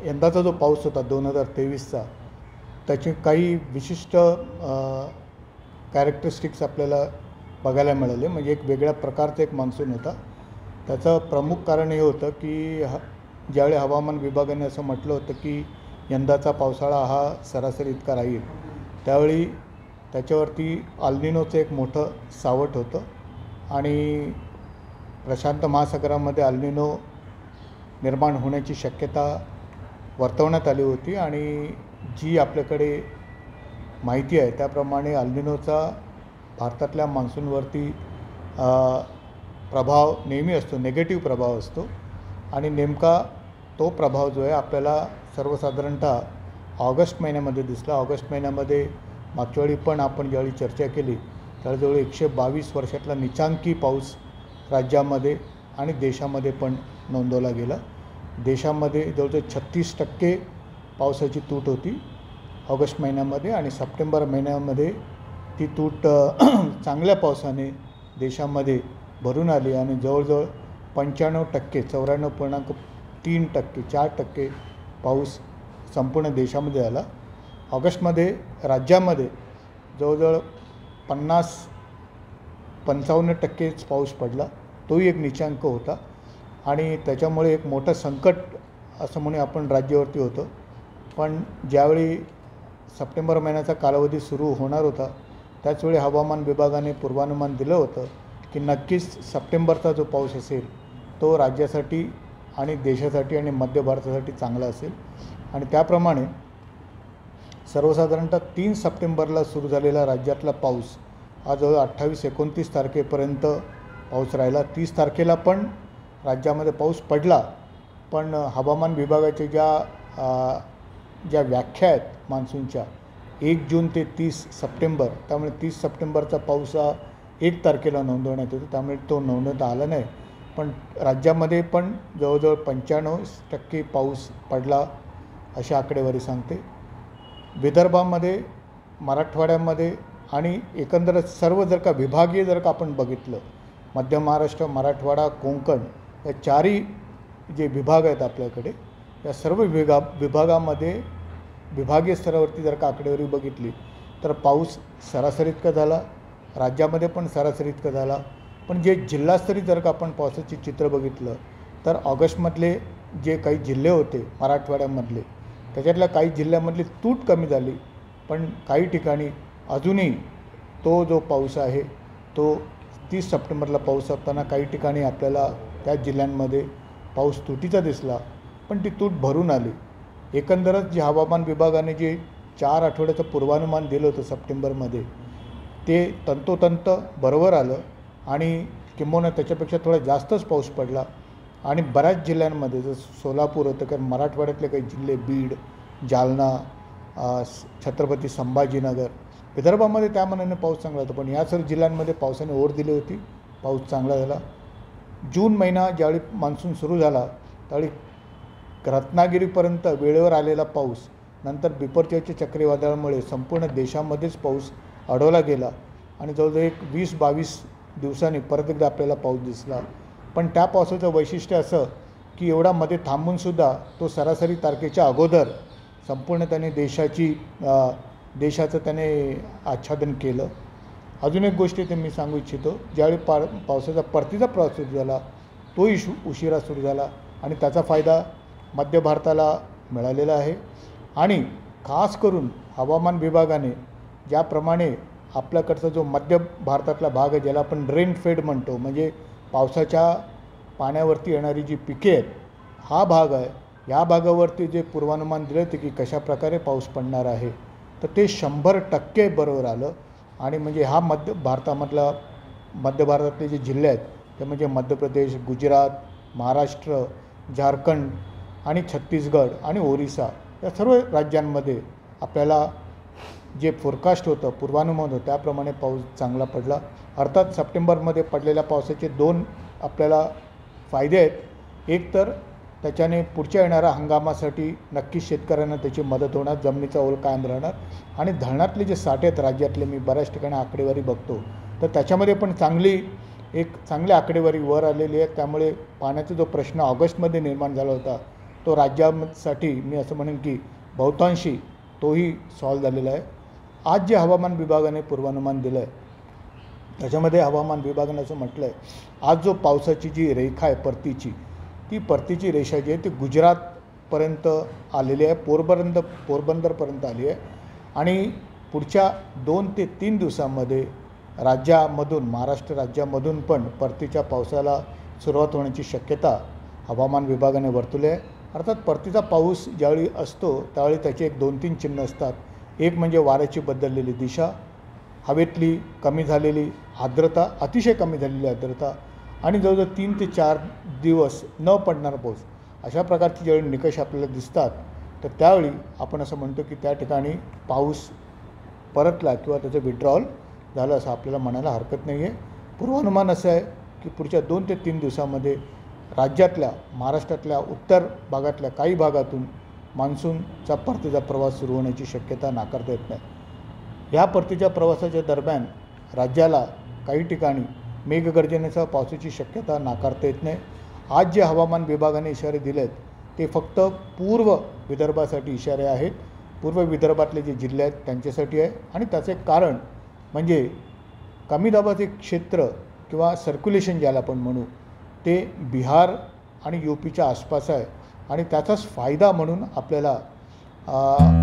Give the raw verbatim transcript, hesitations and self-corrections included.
यंदाचा जो पाऊस होता दोन हजार तेवीसचा त्याचे काही विशिष्ट कॅरेक्टरिस्टिक्स आपल्याला बघायला मिळाले. म्हणजे एक वेगळ्या प्रकारचा एक मान्सून होता. त्याचं प्रमुख कारण हे होतं की ह ज्यावेळी हवामान विभागाने असं म्हटलं होतं की यंदाचा पावसाळा हा सरासरी इतका राहील, त्यावेळी त्याच्यावरती अल्निनोचं एक मोठं सावट होतं आणि प्रशांत महासागरामध्ये अल्निनो निर्माण होण्याची शक्यता वर्तवण्यात आली होती. आणि जी आपल्याकडे माहिती आहे त्याप्रमाणे अल्निनोचा भारतातल्या मान्सूनवरती प्रभाव नेहमी असतो, निगेटिव्ह प्रभाव असतो. आणि नेमका तो प्रभाव जो आहे आपल्याला सर्वसाधारणतः ऑगस्ट महिन्यामध्ये दिसला. ऑगस्ट महिन्यामध्ये मागच्या वेळी पण आपण ज्यावेळी चर्चा केली त्यावेळी जवळ एकशे बावीस वर्षातला निचांकी पाऊस राज्यामध्ये आणि देशामध्ये पण नोंदवला गेला. देशामध्ये जवळजवळ छत्तीस टक्के पावसाची तूट होती ऑगस्ट महिन्यामध्ये आणि सप्टेंबर महिन्यामध्ये ती तूट चांगल्या पावसाने देशामध्ये भरून आली आणि जवळजवळ पंच्याण्णव टक्के चौऱ्याण्णव पूर्णांक तीन टक्के चार टक्के पाऊस संपूर्ण देशामध्ये आला. ऑगस्टमध्ये राज्यामध्ये जवळजवळ पन्नास पंचावन्न टक्केच पाऊस पडला. तोही एक निचांक होता आणि त्याच्यामुळे एक मोठं संकट असं म्हणून आपण राज्यावरती होतं. पण ज्यावेळी सप्टेंबर महिन्याचा कालावधी सुरू होणार होता त्याचवेळी हवामान विभागाने पूर्वानुमान दिलं होतं की नक्कीच सप्टेंबरचा जो पाऊस असेल तो राज्यासाठी आणि देशासाठी आणि मध्य भारतासाठी चांगला असेल. आणि त्याप्रमाणे सर्वसाधारणतः तीन सप्टेंबरला सुरू झालेला राज्यातला पाऊस हा जवळ अठ्ठावीस एकोणतीस तारखेपर्यंत पाऊस राहिला. तीस तारखेला पण राज्यामध्ये पाऊस पडला. पण हवामान विभागाच्या ज्या ज्या व्याख्या आहेत मान्सूनच्या एक जून ते तीस सप्टेंबर, त्यामुळे तीस सप्टेंबरचा पाऊस हा एक तारखेला नोंदवण्यात येतो, त्यामुळे तो नोंदवता आला नाही. पण राज्यामध्ये पण जवळजवळ पंच्याण्णव टक्के पाऊस पडला अशी आकडेवारी सांगते. विदर्भामध्ये, मराठवाड्यामध्ये आणि एकंदरच सर्व जर का विभागीय जर का आपण बघितलं, मध्य महाराष्ट्र, मराठवाडा, कोकण या चारही जे विभाग आहेत आपल्याकडे या सर्व विभागा विभागामध्ये विभागीय स्तरावरती जर का आकडेवारी बघितली तर पाऊस सरासरी इतका झाला, राज्यामध्ये पण सरासरी इतका झाला. पण जे जिल्हास्तरीय जर का आपण पावसाचे चित्र बघितलं तर ऑगस्टमधले जे काही जिल्हे होते मराठवाड्यामधले त्याच्यातल्या काही जिल्ह्यामधली तूट कमी झाली. पण काही ठिकाणी अजूनही तो जो पाऊस आहे तो तीस सप्टेंबरला पाऊस असताना काही ठिकाणी आपल्याला त्या जिल्ह्यांमध्ये पाऊस तुटीचा दिसला, पण ती तूट भरून आली. एकंदरच जे हवामान विभागाने जे चार आठवड्याचं पूर्वानुमान दिलं होतं सप्टेंबरमध्ये ते तंतोतंत बरोबर आलं आणि किंबहुना त्याच्यापेक्षा थोडा जास्तच पाऊस पडला. आणि बऱ्याच जिल्ह्यांमध्ये जसं सोलापूर होतं, कारण मराठवाड्यातले काही जिल्हे बीड, जालना, छत्रपती संभाजीनगर, विदर्भामध्ये त्या मनाने पाऊस चांगला होता. पण या सर्व जिल्ह्यांमध्ये पावसाने ओढ दिली होती, पाऊस चांगला झाला. जून महिना ज्यावेळी मान्सून सुरू झाला त्यावेळी रत्नागिरीपर्यंत वेळेवर आलेला पाऊस नंतर बिपरजॉयच्या चक्रीवादळामुळे संपूर्ण देशामध्येच पाऊस अडवला गेला आणि जवळजवळ एक वीस बावीस दिवसांनी परत एकदा आपल्याला पाऊस दिसला. पण त्या पावसाचं वैशिष्ट्य असं की एवढा मध्ये थांबूनसुद्धा तो सरासरी तारखेच्या अगोदर संपूर्ण त्याने देशाची देशाचं त्याने आच्छादन केलं. अजून एक गोष्ट ते मी सांगू इच्छितो, ज्यावेळी पा पावसाचा परतीचा प्रवास सुरू झाला तोही शु उशिरा सुरू झाला आणि त्याचा फायदा मध्य भारताला मिळालेला आहे. आणि खास करून हवामान विभागाने ज्याप्रमाणे आपल्याकडचा जो मध्य भारतातला भाग आहे ज्याला आपण रेन फेड म्हणतो, म्हणजे पावसाच्या पाण्यावरती येणारी जी पिके आहेत हा भाग आहे, या भागावरती जे पूर्वानुमान दिले होते की कशाप्रकारे पाऊस पडणार आहे तर ते शंभर टक्के बरोबर आलं. आणि म्हणजे हा मध्य भारतामधला मध्य भारतातले जे जिल्हे आहेत ते म्हणजे मध्य प्रदेश, गुजरात, महाराष्ट्र, झारखंड आणि छत्तीसगड आणि ओरिसा या सर्व राज्यांमध्ये आपल्याला जे फोरकास्ट होतं, पूर्वानुमान होतं त्याप्रमाणे पाऊस चांगला पडला. अर्थात सप्टेंबरमध्ये पडलेल्या पावसाचे दोन आपल्याला फायदे आहेत. एक तर त्याच्याने पुढच्या येणाऱ्या हंगामासाठी नक्कीच शेतकऱ्यांना त्याची मदत होणार, जमिनीचा ओल कायम राहणार. आणि धरणातले जे साठे आहेत राज्यातले, मी बऱ्याच ठिकाणी आकडेवारी बघतो तर त्याच्यामध्ये पण चांगली एक चांगली आकडेवारी वर आलेली आहे. त्यामुळे पाण्याचा जो प्रश्न ऑगस्टमध्ये निर्माण झाला होता तो राज्यासाठी मी असं म्हणेन की बहुतांशी तोही सॉल्व झालेला आहे. आज जे हवामान विभागाने पूर्वानुमान दिलं आहे त्याच्यामध्ये हवामान विभागाने असं म्हटलं आहे, आज जो पावसाची जी रेखा आहे परतीची, ती परतीची रेषा जी आहे ती गुजरातपर्यंत आलेली आहे, पोरबंदर पोरबंदरपर्यंत आली आहे आणि पुढच्या दोन ते तीन दिवसांमध्ये राज्यामधून महाराष्ट्र राज्यामधून पण परतीच्या पावसाला सुरुवात होण्याची शक्यता हवामान विभागाने वर्तवली आहे. अर्थात परतीचा पाऊस ज्यावेळी असतो त्यावेळी त्याचे एक दोन तीन चिन्ह असतात. एक म्हणजे वाऱ्याची बदललेली दिशा, हवेतली कमी झालेली आर्द्रता, अतिशय कमी झालेली आर्द्रता आणि जवळजवळ तीन ते चार दिवस न पडणारा पाऊस, अशा प्रकारचे ज्यावेळी निकष आपल्याला दिसतात तर त्यावेळी आपण असं म्हणतो की त्या ठिकाणी पाऊस परतला किंवा त्याचं विड्रॉल झालं असं आपल्याला म्हणायला हरकत नाही आहे. पूर्वानुमान असं आहे की पुढच्या दोन ते तीन दिवसामध्ये राज्यातल्या महाराष्ट्रातल्या उत्तर भागातल्या काही भागातून मान्सूनचा परतीचा प्रवास सुरू होण्याची शक्यता नाकारता येत नाही. ह्या परतीच्या प्रवासाच्या दरम्यान राज्याला काही ठिकाणी मेघगर्जनेसह पावसाची शक्यता नाकारता येत नाही. आज जे हवामान विभागाने इशारे दिले आहेत ते फक्त पूर्व विदर्भासाठी इशारे आहेत. पूर्व विदर्भातले जे जिल्हे आहेत त्यांच्यासाठी आहे आणि त्याचं एक कारण म्हणजे कमी दाबाचे क्षेत्र किंवा सर्क्युलेशन ज्याला आपण म्हणू ते बिहार आणि यू पीच्या आसपास आहे आणि त्याचाच फायदा म्हणून आपल्याला